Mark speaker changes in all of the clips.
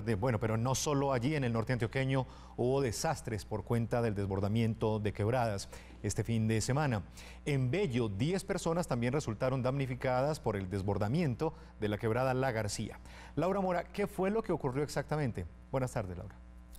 Speaker 1: tarde. Bueno, pero no solo allí en el norte antioqueño hubo desastres por cuenta del desbordamiento de quebradas este fin de semana. En Bello, 10 personas también resultaron damnificadas por el desbordamiento de la quebrada La García. Laura Mora, ¿qué fue lo que ocurrió exactamente? Buenas tardes, Laura.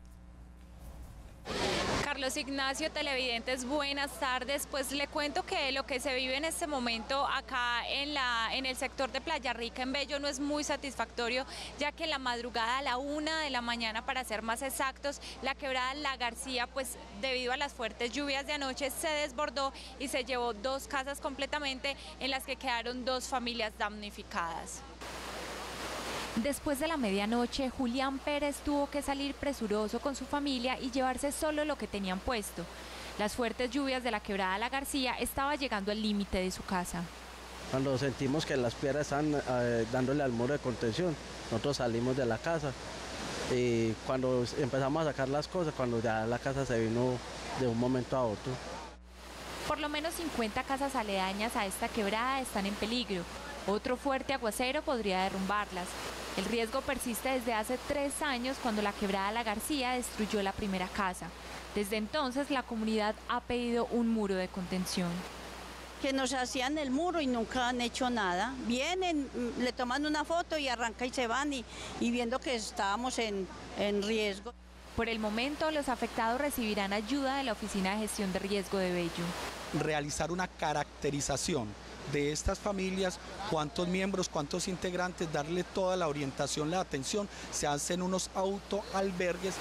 Speaker 2: Carlos Ignacio, televidentes, buenas tardes. Pues le cuento que lo que se vive en este momento acá en el sector de Playa Rica, en Bello, no es muy satisfactorio, ya que en la madrugada a la 1 de la mañana, para ser más exactos, la quebrada La García, pues debido a las fuertes lluvias de anoche, se desbordó y se llevó 2 casas completamente, en las que quedaron 2 familias damnificadas. Después de la medianoche, Julián Pérez tuvo que salir presuroso con su familia y llevarse solo lo que tenían puesto. Las fuertes lluvias de la quebrada La García estaba llegando al límite de su casa.
Speaker 3: Cuando sentimos que las piedras están dándole al muro de contención, nosotros salimos de la casa y cuando empezamos a sacar las cosas, cuando ya la casa se vino de un momento a otro.
Speaker 2: Por lo menos 50 casas aledañas a esta quebrada están en peligro. Otro fuerte aguacero podría derrumbarlas. El riesgo persiste desde hace 3 años, cuando la quebrada La García destruyó la primera casa. Desde entonces la comunidad ha pedido un muro de contención.
Speaker 4: Que nos hacían el muro y nunca han hecho nada. Vienen, le toman una foto y arrancan y se van y viendo que estábamos en riesgo.
Speaker 2: Por el momento, los afectados recibirán ayuda de la Oficina de Gestión de Riesgo de Bello.
Speaker 5: Realizar una caracterización de estas familias, cuántos miembros, cuántos integrantes, darle toda la orientación, la atención. Se hacen unos autoalbergues.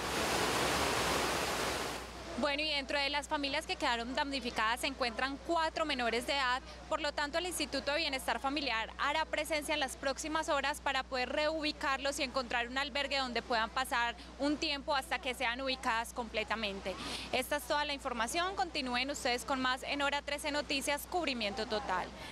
Speaker 2: Bueno, y dentro de las familias que quedaron damnificadas se encuentran 4 menores de edad. Por lo tanto, el Instituto de Bienestar Familiar hará presencia en las próximas horas para poder reubicarlos y encontrar un albergue donde puedan pasar un tiempo hasta que sean ubicadas completamente. Esta es toda la información. Continúen ustedes con más en Hora 13 Noticias, cubrimiento total.